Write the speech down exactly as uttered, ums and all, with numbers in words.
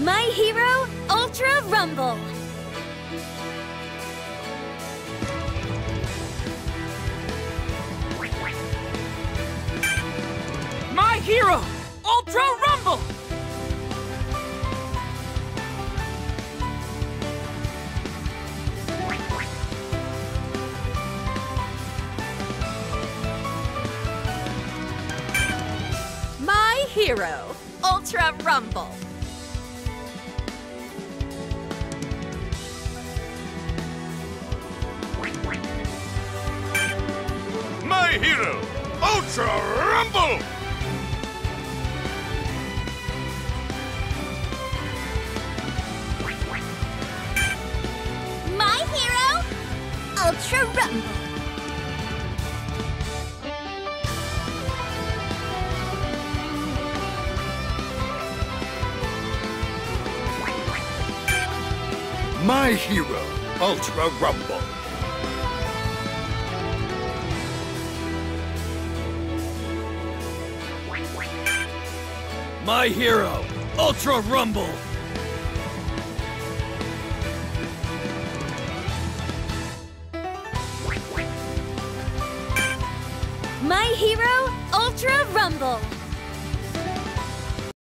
My Hero Ultra Rumble! My Hero Ultra Rumble! My Hero Ultra Rumble! My Hero Ultra Rumble! My Hero Ultra Rumble! My Hero Ultra Rumble! My Hero Ultra Rumble! My Hero